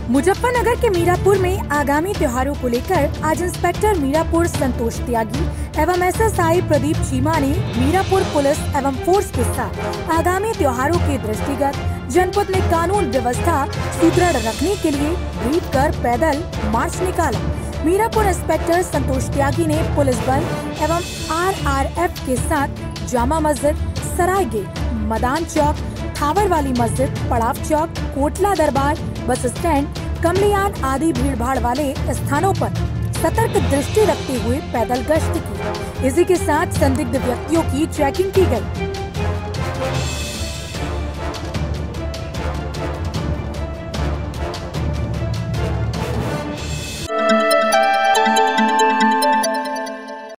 मुजफ्फरनगर के मीरापुर में आगामी त्योहारों को लेकर आज इंस्पेक्टर मीरापुर संतोष त्यागी एवं एसएसआई प्रदीप चीमा ने मीरापुर पुलिस एवं फोर्स के साथ आगामी त्योहारों के दृष्टिगत जनपद में कानून व्यवस्था सुदृढ़ रखने के लिए ब्रीफ कर पैदल मार्च निकाला। मीरापुर इंस्पेक्टर संतोष त्यागी ने पुलिस बल एवं आरआरएफ के साथ जामा मस्जिद, सराय गेट, मदान चौक, थावर वाली मस्जिद, पड़ाव चौक, कोटला दरबार, बस स्टैंड, कमलियान आदि भीड़भाड़ वाले स्थानों पर सतर्क दृष्टि रखते हुए पैदल गश्त की। इसी के साथ संदिग्ध व्यक्तियों की चेकिंग की गई।